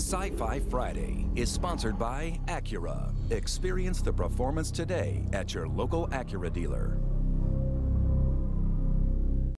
Sci-Fi Friday is sponsored by Acura. Experience the performance today at your local Acura dealer.